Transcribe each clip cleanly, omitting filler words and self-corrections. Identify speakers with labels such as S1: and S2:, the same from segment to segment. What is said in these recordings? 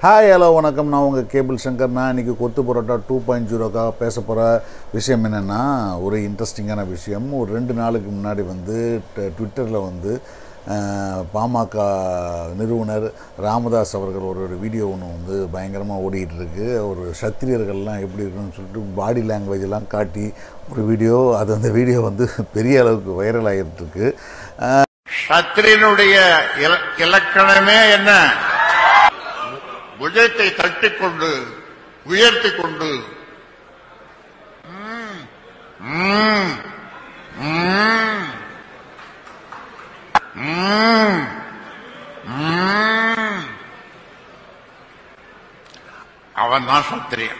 S1: Hi hello வணக்கம். நான் உங்கள் கேபிள் சங்கர். நான் இன்றைக்கி கொத்து பரோட்டா 2.0க்காக பேச போகிற விஷயம் என்னென்னா, ஒரு இன்ட்ரெஸ்டிங்கான விஷயம். ஒரு 2 நாளுக்கு முன்னாடி வந்து ட்விட்டரில் வந்து பாமக நிறுவனர் ராமதாஸ் அவர்கள் ஒரு வீடியோ ஒன்று வந்து பயங்கரமாக ஓடிக்கிட்டு இருக்கு. ஒரு சத்திரியர்கள்லாம் எப்படி இருக்குன்னு சொல்லிட்டு பாடி லாங்குவேஜெல்லாம் காட்டி ஒரு வீடியோ, அந்த வீடியோ வந்து பெரிய அளவுக்கு வைரல் ஆகிட்டுருக்கு.
S2: சத்திரியனுடைய இலக்கணமே என்ன? புஜத்தை தட்டிக்கொண்டு உயர்த்திக் கொண்டு அவன் தான் சத்திரியன்.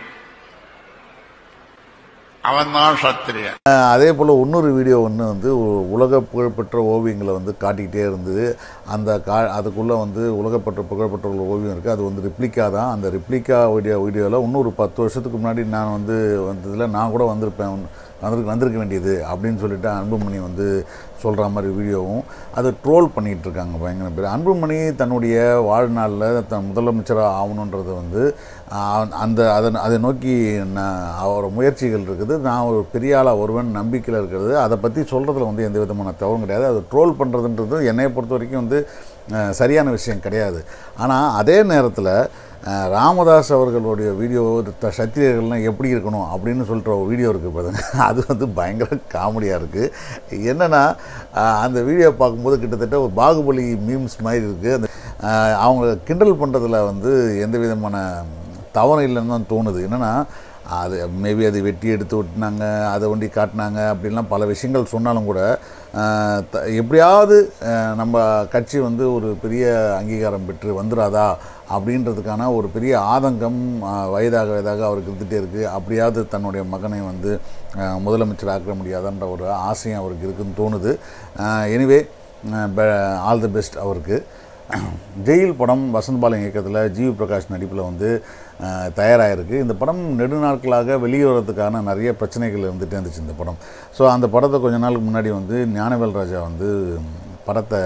S1: அதே போல் இன்னொரு வீடியோ ஒன்று வந்து உலக புகழ்பெற்ற ஓவியங்களை வந்து காட்டிக்கிட்டே இருந்தது. அதுக்குள்ளே வந்து புகழ்பெற்ற ஒரு ஓவியம் இருக்குது. அது வந்து ரிப்ளிகா தான். அந்த ரிப்ளிகா வீடியோவில் இன்னொரு 10 வருஷத்துக்கு முன்னாடி நான் வந்து வந்ததில் நான் கூட வந்திருக்க வேண்டியது அப்படின்னு சொல்லிட்டு அன்புமணி வந்து சொல்கிற மாதிரி வீடியோவும் அது ட்ரோல் பண்ணிகிட்டு இருக்காங்க பயங்கர பேர். அன்புமணி தன்னுடைய வாழ்நாளில் முதலமைச்சராக ஆகணுன்றது வந்து அதை நோக்கி அவரோட முயற்சிகள் இருக்குது. நான் ஒரு பெரிய ஆளாக ஒருவன் நம்பிக்கையில் இருக்கிறது, அதை பற்றி சொல்கிறதுல வந்து எந்த விதமான தவறும் கிடையாது. அது ட்ரோல் பண்ணுறதுன்றது என்னை பொறுத்த வரைக்கும் வந்து சரியான விஷயம் கிடையாது. ஆனால் அதே நேரத்தில் ராமதாஸ் அவர்களுடைய வீடியோ சத்திரியர்கள்லாம் எப்படி இருக்கணும் அப்படின்னு சொல்கிற ஒரு வீடியோ இருக்குது பாருங்க. அது வந்து பயங்கர காமெடியாக இருக்குது. என்னென்னா, அந்த வீடியோ பார்க்கும்போது கிட்டத்தட்ட ஒரு பாகுபலி மீம்ஸ் மாதிரி இருக்குது. அந்த அவங்க கிண்டல் பண்ணுறதுல வந்து எந்த விதமான தவறு இல்லைன்னு தான் தோணுது. என்னென்னா, அது மேபி அதை வெட்டி எடுத்து விட்டுனாங்க, அதை ஒண்டி காட்டினாங்க அப்படின்லாம் பல விஷயங்கள் சொன்னாலும் கூட எப்படியாவது நம்ம கட்சி வந்து ஒரு பெரிய அங்கீகாரம் பெற்று வந்துடாதா அப்படின்றதுக்கான ஒரு பெரிய ஆதங்கம் வயதாக அவருக்கு இருந்துகிட்டே இருக்குது. அப்படியாவது தன்னுடைய மகனை வந்து முதலமைச்சர் ஆக்க முடியாதான்ற ஒரு ஆசையும் அவருக்கு இருக்குதுன்னு தோணுது. எனிவே, ஆல் தி பெஸ்ட் அவருக்கு. ஜெயில் படம் வசந்த் பாலன் இயக்கத்தில் ஜிவி பிரகாஷ் நடிப்பில் வந்து தயாராகிருக்கு. இந்த படம் நெடுநாட்களாக வெளியேறதுக்கான நிறைய பிரச்சனைகள் இருந்துகிட்டே இருந்துச்சு இந்த படம். ஸோ அந்த படத்தை கொஞ்ச நாளுக்கு முன்னாடி வந்து ஞானவேல் ராஜா வந்து படத்தை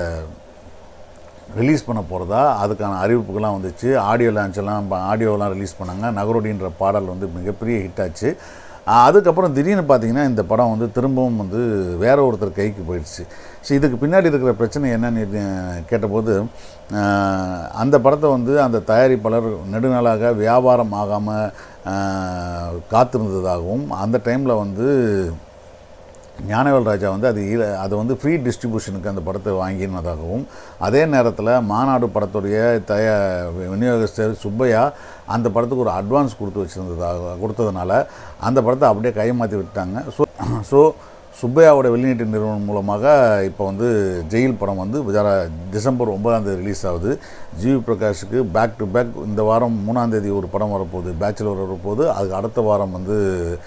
S1: ரிலீஸ் பண்ண போகிறதா அதுக்கான அறிவிப்புகள்லாம் வந்துச்சு. ஆடியோலாம் ரிலீஸ் பண்ணாங்க. நகரோடின்ற பாடல் வந்து மிகப்பெரிய ஹிட் ஆச்சு. அதுக்கப்புறம் திடீர்னு பார்த்திங்கன்னா இந்த படம் வந்து திரும்பவும் வந்து வேற ஒருத்தர் கைக்கு போயிடுச்சு. ஸோ இதுக்கு பின்னாடி இருக்கிற பிரச்சனை என்னன்னு கேட்டபோது, அந்த படத்தை வந்து அந்த தயாரிப்பாளர் நெடுநாளாக வியாபாரம் ஆகாமல் காத்திருந்ததாகவும், அந்த டைமில் வந்து ஞானவேல் ராஜா வந்து அது வந்து ஃப்ரீ டிஸ்ட்ரிபியூஷனுக்கு அந்த படத்தை வாங்கினதாகவும், அதே நேரத்தில் மாநாடு படத்துடைய விநியோகஸ்தர் சுப்பையா அந்த படத்துக்கு ஒரு அட்வான்ஸ் கொடுத்ததுனால அந்த படத்தை அப்படியே கைமாற்றி விட்டாங்க. ஸோ சுப்பையாவோட வெளியீட்டு நிறுவனம் மூலமாக இப்போ வந்து ஜெயில் படம் வந்து டிசம்பர் 9 ரிலீஸ் ஆகுது. ஜிவி பிரகாஷுக்கு பேக் டு பேக் இந்த வாரம் 3 ஒரு படம் வரப்போகுது, பேச்சுலர் வரப்போகுது. அதுக்கு அடுத்த வாரம் வந்து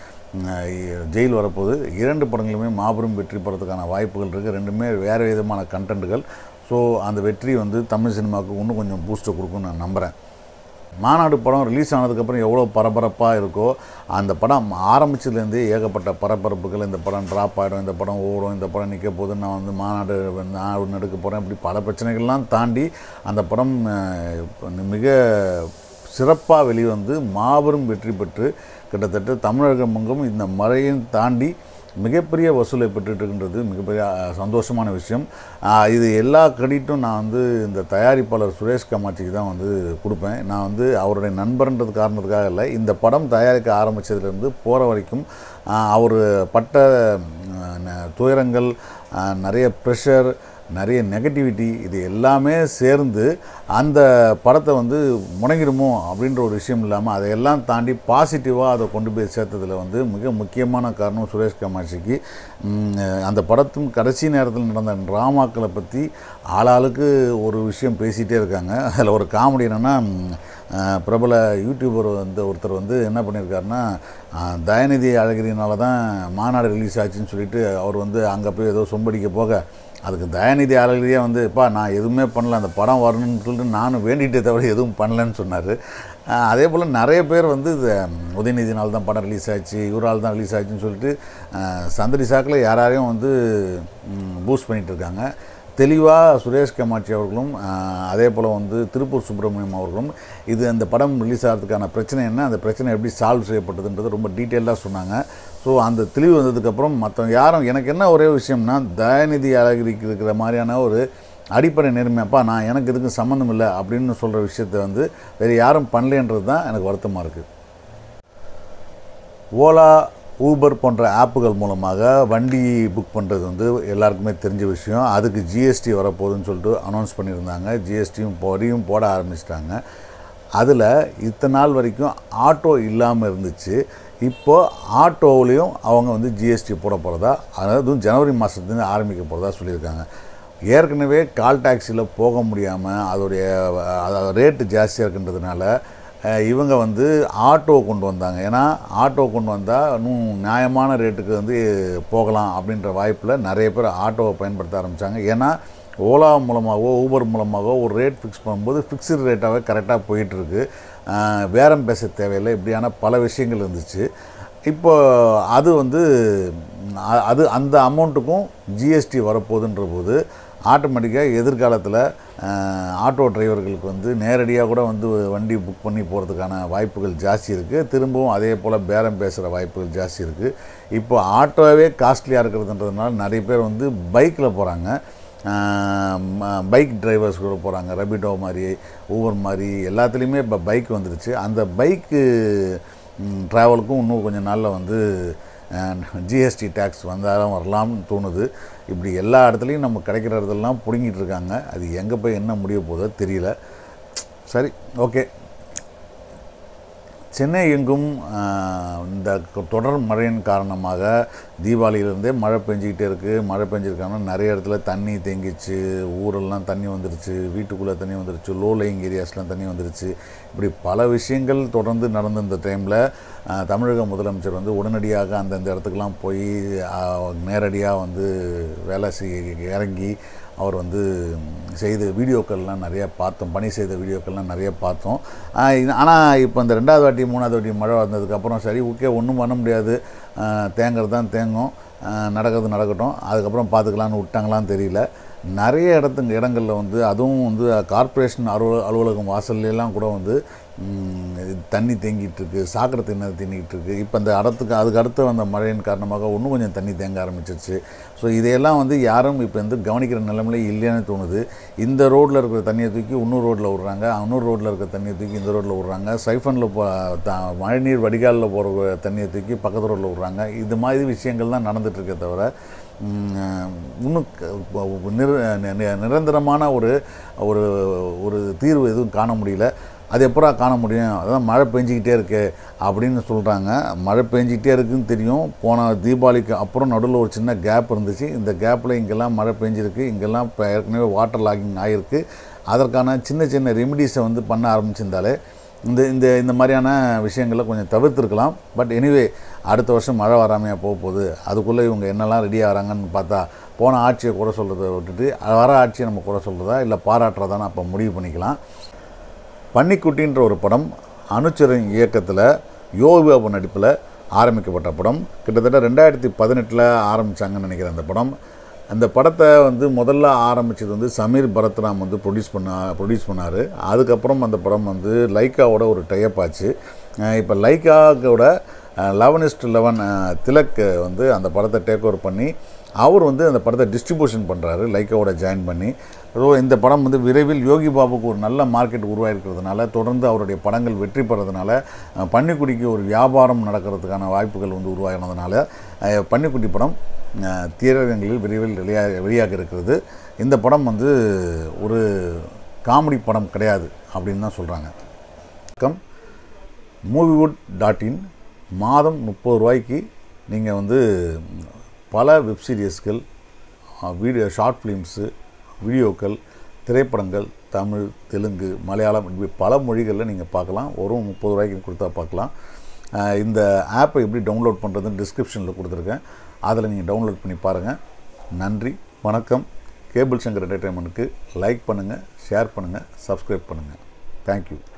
S1: ஜெயில் வரப்போகுது. 2 படங்களுமே மாபெரும் வெற்றி பெறதுக்கான வாய்ப்புகள் இருக்குது. ரெண்டுமே வேறு விதமான கண்டென்ட்டுகள். ஸோ அந்த வெற்றி வந்து தமிழ் சினிமாவுக்கு இன்னும் கொஞ்சம் பூஸ்ட்டை கொடுக்குன்னு நான் நம்புகிறேன். மாநாடு படம் ரிலீஸ் ஆனதுக்கப்புறம் எவ்வளோ பரபரப்பாக இருக்கோ, அந்த படம் ஆரம்பிச்சதுலேருந்தே ஏகப்பட்ட பரபரப்புகள். இந்த படம் ட்ராப் ஆகிடும், இந்த படம் ஓடும், இந்த படம் நிற்க போது, நான் வந்து மாநாடு எடுக்க போகிறேன், இப்படி பல பிரச்சனைகள்லாம் தாண்டி அந்த படம் மிக சிறப்பாக வெளிவந்து மாபெரும் வெற்றி பெற்று கிட்டத்தட்ட தமிழகம் எங்கும் இந்த மழையும் தாண்டி மிகப்பெரிய வசூலை பெற்றுட்டுருக்கின்றது மிகப்பெரிய சந்தோஷமான விஷயம். இது எல்லா கிரெடிட்டும் நான் வந்து இந்த தயாரிப்பாளர் சுரேஷ் காமாட்சிக்கு தான் வந்து கொடுப்பேன். நான் வந்து அவருடைய நண்பர்ன்றது காரணத்துக்காக இல்லை, இந்த படம் தயாரிக்க ஆரம்பித்ததுலேருந்து போகிற வரைக்கும் அவர் பட்ட துயரங்கள், நிறைய ப்ரெஷர், நிறைய நெகட்டிவிட்டி, இது எல்லாமே சேர்ந்து அந்த படத்தை வந்து முடங்கிடுமோ அப்படின்ற ஒரு விஷயம் இல்லாமல் அதையெல்லாம் தாண்டி பாசிட்டிவாக அதை கொண்டு போய் சேர்த்ததில் வந்து மிக முக்கியமான காரணம் சுரேஷ் காமாட்சிக்கு. அந்த படத்தின் கடைசி நேரத்தில் நடந்த ட்ராமாக்களை பற்றி ஆளாளுக்கு ஒரு விஷயம் பேசிகிட்டே இருக்காங்க. அதில் ஒரு காமெடி என்னென்னா, பிரபல யூடியூபர் வந்து ஒருத்தர் வந்து என்ன பண்ணியிருக்காருன்னா, தயநிதி அழகிரினால தான் மாநாடு ரிலீஸ் ஆச்சுன்னு சொல்லிட்டு அவர் வந்து அங்கே போய் ஏதோ சொம்படிக்க போக, அதுக்கு தயநிதி அழகிரியே வந்து நான் எதுவுமே பண்ணல, அந்த படம் வரணும்னு சொல்லிட்டு நானும் வேண்டிகிட்டே தவிர எதுவும் பண்ணலன்னு சொன்னார். அதே போல் நிறைய பேர் வந்து உதயநிதினால் தான் படம் ரிலீஸ் ஆச்சு, இவரால் தான் ரிலீஸ் ஆச்சுன்னு சொல்லிட்டு சந்தடி சாக்கில் யாரையும் வந்து பூஸ்ட் பண்ணிகிட்டு இருக்காங்க. தெளிவாக சுரேஷ் கமாட்சி அவர்களும் அதே போல் வந்து திருப்பூர் சுப்பிரமணியம் அவர்களும் இது அந்த படம் ரிலீஸ் ஆகிறதுக்கான பிரச்சனை என்ன, அந்த பிரச்சனை எப்படி சால்வ் செய்யப்பட்டதுன்றது ரொம்ப டீட்டெயிலாக சொன்னாங்க. ஸோ அந்த தெளிவு வந்ததுக்கப்புறம் மற்றவங்க யாரும் எனக்கு என்ன ஒரே விஷயம்னா, தயாநிதி அழகிரிக்கு இருக்கிற மாதிரியான ஒரு அடிப்படை நேர்மையாப்பா நான் எனக்கு இதுக்கு சம்மந்தம் இல்லை அப்படின்னு சொல்கிற விஷயத்தை வந்து வேறு யாரும் பண்ணலேன்றது தான் எனக்கு வருத்தமாக இருக்குது. ஓலா, ஊபர் போன்ற ஆப்புகள் மூலமாக வண்டி புக் பண்ணுறது வந்து எல்லாருக்குமே தெரிஞ்ச விஷயம். அதுக்கு ஜிஎஸ்டி வரப்போகுதுன்னு சொல்லிட்டு அனௌன்ஸ் பண்ணியிருந்தாங்க. ஜிஎஸ்டியும் வரியும் போட ஆரம்பிச்சிட்டாங்க. அதில் இத்தனை நாள் வரைக்கும் ஆட்டோ இல்லாமல் இருந்துச்சு. இப்போது ஆட்டோவிலையும் அவங்க வந்து ஜிஎஸ்டி போட போகிறதா, அதாவது ஜனவரி மாதத்துலேருந்து ஆரம்பிக்க போகிறதா சொல்லியிருக்காங்க. ஏற்கனவே கால் டாக்ஸியில் போக முடியாமல் அதோடைய ரேட்டு ஜாஸ்தியாக இருக்கின்றதுனால இவங்க வந்து ஆட்டோ கொண்டு வந்தாங்க. ஏன்னா ஆட்டோ கொண்டு வந்தால் இன்னும் நியாயமான ரேட்டுக்கு வந்து போகலாம் அப்படின்ற வாய்ப்பில் நிறைய பேர் ஆட்டோவை பயன்படுத்த ஆரம்பித்தாங்க. ஏன்னா ஓலா மூலமாகவோ ஊபர் மூலமாகவோ ஒரு ரேட் ஃபிக்ஸ் பண்ணும்போது ஃபிக்ஸ்டு ரேட்டாகவே கரெக்டாக போயிட்டுருக்கு, பேரம் பேச தேவையில்லை, இப்படியான பல விஷயங்கள் இருந்துச்சு. இப்போ அது வந்து அந்த அமௌண்ட்டுக்கும் ஜிஎஸ்டி வரப்போகுதுன்ற போது ஆட்டோமேட்டிக்காக எதிர்காலத்தில் ஆட்டோ டிரைவர்களுக்கு வந்து நேரடியாக கூட வந்து வண்டி புக் பண்ணி போகிறதுக்கான வாய்ப்புகள் ஜாஸ்தி இருக்குது. திரும்பவும் அதே போல் பேரம் பேசுகிற வாய்ப்புகள் ஜாஸ்தி இருக்குது. இப்போ ஆட்டோவே காஸ்ட்லியாக இருக்கிறதுன்றதுனால நிறைய பேர் வந்து பைக்கில் போகிறாங்க, பைக் டிரைவர்ஸ் கூட போகிறாங்க. ரபிடோ மாதிரி, ஊபர் மாதிரி எல்லாத்துலேயுமே இப்போ பைக் வந்துருச்சு. அந்த பைக்கு ட்ராவலுக்கும் இன்னும் கொஞ்சம் நாளில் வந்து ஜிஎஸ்டி டேக்ஸ் வந்தாலும் வரலாம்னு தோணுது. இப்படி எல்லா இடத்துலையும் நம்ம கிடைக்கிற இடத்துலலாம் பிடுங்கிட்டு இருக்காங்க. அது எங்கே போய் என்ன முடிய போதோ தெரியல. சரி, ஓகே. சென்னை எங்கும் இந்த தொடர் மழையின் காரணமாக தீபாவளியிலேருந்தே மழை பெஞ்சிக்கிட்டே இருக்குது. மழை பெஞ்சிருக்காங்கன்னா நிறைய இடத்துல தண்ணி தேங்கிச்சு, ஊரெல்லாம் தண்ணி வந்துருச்சு, வீட்டுக்குள்ளே தண்ணி வந்துருச்சு, லோ லையிங் ஏரியாஸ்லாம் தண்ணி வந்துருச்சு. இப்படி பல விஷயங்கள் தொடர்ந்து நடந்த இந்த டைமில் தமிழக முதலமைச்சர் வந்து உடனடியாக அந்தந்த இடத்துக்கெலாம் போய் நேரடியாக வந்து வேலை இறங்கி அவர் வந்து செய்த வீடியோக்கள்லாம் நிறையா பார்த்தோம், பணி செய்த வீடியோக்கள்லாம் நிறைய பார்த்தோம். ஆனால் இப்போ இந்த 2வது வாட்டி 3வது வாட்டி மழை வந்ததுக்கப்புறம் சரி ஓகே ஒன்றும் பண்ண முடியாது, தேங்கிறது தான் தேங்கும், நடக்கிறது நடக்கட்டும், அதுக்கப்புறம் பார்த்துக்கலான்னு விட்டாங்களான்னு தெரியல. நிறைய இடங்களில் வந்து அதுவும் வந்து கார்ப்பரேஷன் அலுவலகம் வாசல்லாம் கூட வந்து தண்ணி தேங்கிட்டுருக்கு, சாக்கடை தண்ணி தேங்கிட்டு இருக்குது. இப்போ இந்த அதுக்கு அடுத்து வந்த மழையின் காரணமாக இன்னும் கொஞ்சம் தண்ணி தேங்க ஆரம்பிச்சிருச்சு. ஸோ இதையெல்லாம் வந்து யாரும் இப்போ வந்து கவனிக்கிற நிலைமையில இல்லைன்னு தோணுது. இந்த ரோட்டில் இருக்கிற தண்ணியை தூக்கி இன்னொரு ரோட்டில் விட்றாங்க, இன்னொரு ரோட்டில் இருக்கிற தண்ணியை தூக்கி இந்த ரோட்டில் விட்றாங்க, சைஃபனில் மழைநீர் வடிகாலில் போகிற தண்ணியை தூக்கி பக்கத்து ரோட்டில் விட்றாங்க. இது மாதிரி விஷயங்கள் தான் நடந்துகிட்ருக்கே தவிர இன்னும் நிரந்தரமான ஒரு ஒரு ஒரு தீர்வு எதுவும் காண முடியல. அது எப்படா காண முடியும், அதான் மழை பெஞ்சிக்கிட்டே இருக்குது அப்படின்னு சொல்கிறாங்க. மழை பெஞ்சிக்கிட்டே இருக்குதுன்னு தெரியும். போன தீபாவளிக்கு அப்புறம் நடுவில் ஒரு சின்ன கேப் இருந்துச்சு. இந்த கேப்பில் இங்கெல்லாம் மழை பெஞ்சிருக்கு, இங்கெல்லாம் இப்போ ஏற்கனவே வாட்டர் லாகிங் ஆகிருக்கு. அதற்கான சின்ன சின்ன ரெமிடிஸை வந்து பண்ண ஆரம்பிச்சிருந்தாலே இந்த மாதிரியான விஷயங்களை கொஞ்சம் தவிர்த்துருக்கலாம். பட் எனிவே அடுத்த வருஷம் மழை வராமையாக போகுது. அதுக்குள்ளே இவங்க என்னெல்லாம் ரெடி ஆகிறாங்கன்னு பார்த்தா போன ஆட்சியை குறை சொல்கிறத விட்டுட்டு வர ஆட்சியை நம்ம குறை சொல்கிறதா இல்லை பாராட்டுறதான்னு அப்போ முடிவு பண்ணிக்கலாம். பன்னிக்குட்டின்ற ஒரு படம் அனுச்சரன் இயக்கத்தில் யோகி பாபு நடிப்பில் ஆரம்பிக்கப்பட்ட படம். கிட்டத்தட்ட 2018 ஆரம்பித்தாங்கன்னு நினைக்கிறேன் அந்த படம். அந்த படத்தை வந்து முதல்ல ஆரம்பித்தது வந்து சமீர் பரத்ராம் வந்து ப்ரொடியூஸ் பண்ணார். அதுக்கப்புறம் அந்த படம் வந்து லைக்காவோட ஒரு டைப் ஆச்சு. இப்போ லைக்காவோட 11:11 திலக் வந்து அந்த படத்தை டேக் ஓவர் பண்ணி அவர் வந்து அந்த படத்தை டிஸ்ட்ரிபியூஷன் பண்ணுறாரு லைக்காவோட ஜாயின் பண்ணி. ஸோ இந்த படம் வந்து விரைவில் யோகி பாபுக்கு ஒரு நல்ல மார்க்கெட் உருவாயிருக்கிறதுனால, தொடர்ந்து அவருடைய படங்கள் வெற்றி பெறதுனால, பன்னிக்குட்டிக்கு ஒரு வியாபாரம் நடக்கிறதுக்கான வாய்ப்புகள் வந்து உருவாகினதுனால பன்னிக்குட்டி படம் திரையரங்குகளில் விரைவில் வெளியாக இருக்கிறது. இந்த படம் வந்து ஒரு காமெடி படம் கிடையாது அப்படின்னு தான் சொல்கிறாங்க. moviwood.in மாதம் 30 ரூபாய்க்கு நீங்கள் வந்து பல வெப்சீரியஸ்கள், ஷார்ட் ஃபிலிம்ஸு, வீடியோக்கள், திரைப்படங்கள், தமிழ், தெலுங்கு, மலையாளம் இப்படி பல மொழிகளில் நீங்கள் பார்க்கலாம். ஒரு 30 ரூபாய்க்கு கொடுத்தா பார்க்கலாம். இந்த ஆப்பை எப்படி டவுன்லோட் பண்ணுறதுன்னு டிஸ்கிரிப்ஷனில் கொடுத்துருக்கேன். அதில் நீங்கள் டவுன்லோட் பண்ணி பாருங்கள். நன்றி, வணக்கம். கேபிள் சங்கர் என்டர்டெயின்மெண்ட்டுக்கு லைக் பண்ணுங்கள், ஷேர் பண்ணுங்கள், சப்ஸ்கிரைப் பண்ணுங்கள். தேங்க்யூ.